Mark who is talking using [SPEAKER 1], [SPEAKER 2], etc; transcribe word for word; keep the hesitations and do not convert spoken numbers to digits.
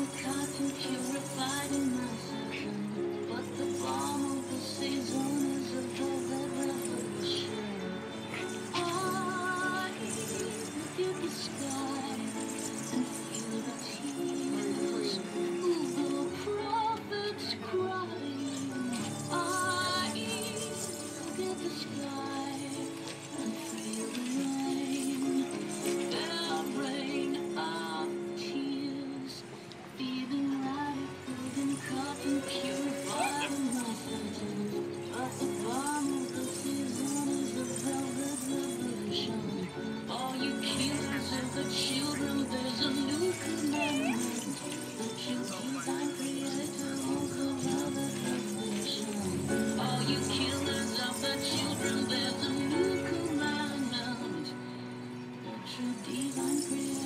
[SPEAKER 1] cotton purified in my section, but the balm of the season is a velvet revolution. I look at the sky and feel the tears of the prophets crying. I look at the sky and feel the rain, the rain of tears, feeling like golden cotton purified in my sentence. But the balm of the season is the velvet revolution. All you killers of the children, there's a new commandment. The cute design creator of the velvet revolution. All you killers of the children, there's a new commandment. The true divine creator.